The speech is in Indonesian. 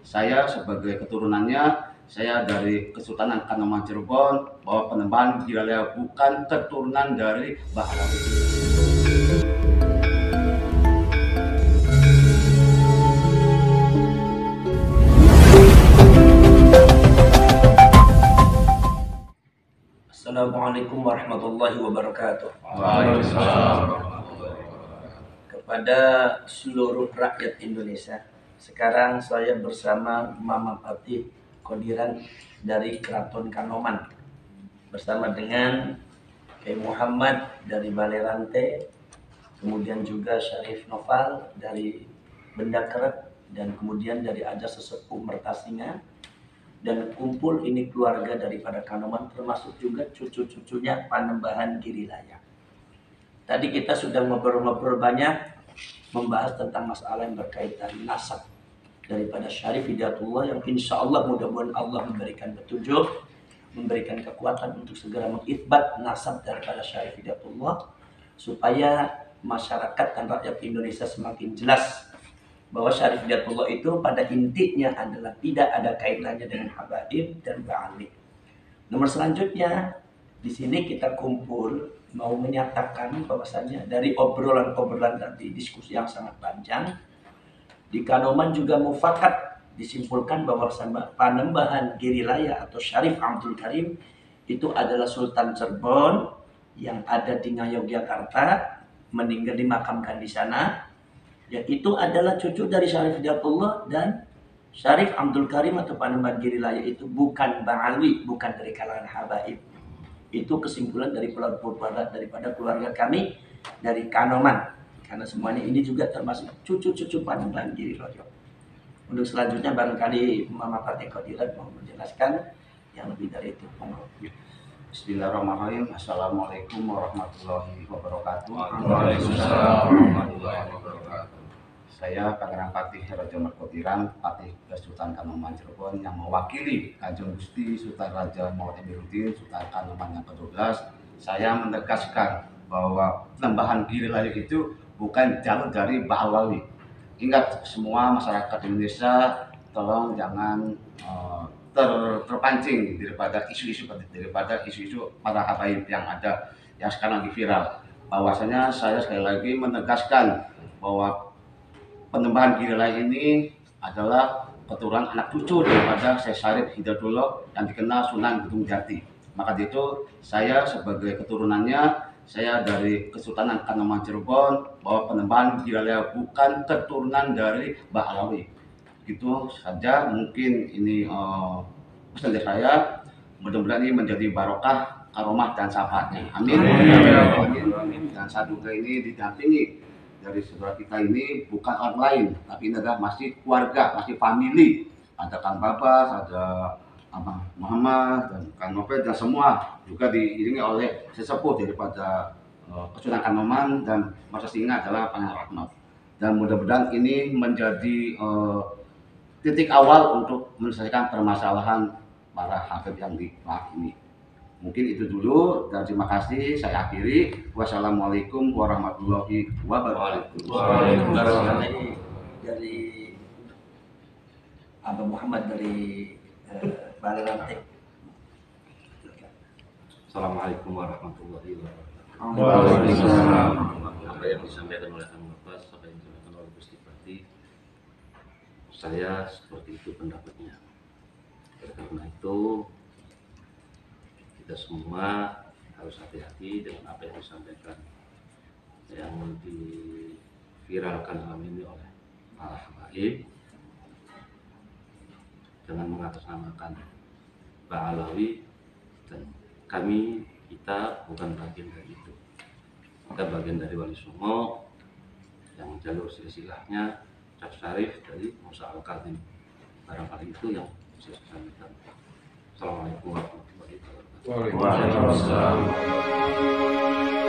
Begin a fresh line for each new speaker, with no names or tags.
saya sebagai keturunannya, saya dari Kesultanan Kanoman Cirebon, bahwa Panembahan Girilaya bukan keturunan dari Bahlawi.
Assalamualaikum warahmatullahi wabarakatuh.
Waalaikumsalam.
Kepada seluruh rakyat Indonesia, sekarang saya bersama Mama Patih Qodiran dari Keraton Kanoman, bersama dengan Kiai Muhammad dari Balai Rante, kemudian juga Syarif Noval dari Benda Keret, dan kemudian dari Ajar Sesepuh Mertasinga, dan kumpul ini keluarga daripada Kanoman, termasuk juga cucu-cucunya Panembahan Girilaya. Tadi kita sudah ngobrol-ngobrol banyak, membahas tentang masalah yang berkaitan nasab daripada Syarif Hidayatullah, yang insya Allah mudah-mudahan Allah memberikan petunjuk, memberikan kekuatan untuk segera mengithbat nasab daripada Syarif Hidayatullah, supaya masyarakat dan rakyat Indonesia semakin jelas bahwa Syarif Hidayatullah itu pada intinya adalah tidak ada kaitannya dengan habaib dan ba'ali. Nomor selanjutnya, di sini kita kumpul mau menyatakan bahwasanya dari obrolan-obrolan tadi, diskusi yang sangat panjang, di Kanoman juga mufakat disimpulkan bahwa Panembahan Girilaya atau Syarif Abdul Karim itu adalah Sultan Cirebon yang ada di Ngayogyakarta, meninggal dimakamkan di sana. Yaitu adalah cucu dari Syarif Hidayatullah, dan Syarif Abdul Karim atau Panembahan Girilaya itu bukan Ba'alwi, bukan dari kalangan habaib. Itu kesimpulan dari daripada keluarga kami dari Kanoman, karena semuanya ini juga termasuk cucu-cucu Panembahan Girilaya. Untuk selanjutnya barangkali Mama Patih Qodiran mau menjelaskan yang lebih dari itu.
Bismillahirrahmanirrahim. Assalamualaikum warahmatullahi wabarakatuh.
Waalaikumsalam warahmatullahi wabarakatuh.
Saya Pangeran Patih Raja Qodiran, Patih Sultan Kanoman Cirebon, yang mewakili Kanjeng Gusti Sultan Raja Muhammad Amiruddin Sultan Kanoman yang ke-12. Saya menegaskan bahwa Panembahan Girilaya itu bukan jalur dari Bahlawi. Ingat semua masyarakat Indonesia, tolong jangan terpancing daripada isu-isu para habaib yang ada, yang sekarang lagi viral. Bahwasanya saya sekali lagi menegaskan bahwa Panembahan Girilaya ini adalah keturunan anak cucu daripada Syekh Syarif Hidayatullah yang dikenal Sunan Gunung Jati. Maka itu saya sebagai keturunannya, saya dari Kesultanan Kanoman Cirebon, bahwa Panembahan Girilaya bukan keturunan dari Bahlawi. Itu saja mungkin ini pesan dari saya. Mudah-mudahan ini menjadi barokah, karomah dan syafaatnya. Amin. Amin. Dan saya juga ini didampingi dari saudara kita ini bukan orang lain, tapi ini adalah masih keluarga, masih family. Ada Kang Babas, ada Abang Muhammad, dan Kang Novel, dan semua juga diiringi oleh sesepuh daripada Kesultanan Kanoman, dan masa singa adalah Pangeran Rahmat. Dan mudah-mudahan ini menjadi titik awal untuk menyelesaikan permasalahan para hafid yang di Malang ini. Mungkin itu dulu, dan terima kasih. Saya akhiri. Wassalamualaikum warahmatullahi wabarakatuh.
Waalaikumsalam. Dari Abang Muhammad dari Balai Rante.
Assalamualaikum warahmatullahi wabarakatuh.
Waalaikumsalam.
Apa yang disampaikan oleh Kang Babas, apa yang disampaikan oleh Gusti Patih, saya seperti itu pendapatnya. Karena itu kita semua harus hati-hati dengan apa yang disampaikan, yang diviralkan malam ini oleh para habaib, dengan mengatasnamakan Bahlawi, dan kita bukan bagian dari itu. Kita bagian dari Wali Songo, yang jalur silsilahnya Syekh Syarif dari Musa Al-Kadhim. Barangkali itu yang bisa saya sampaikan. Assalamualaikum warahmatullahi wabarakatuh.
Waalaikumsalam.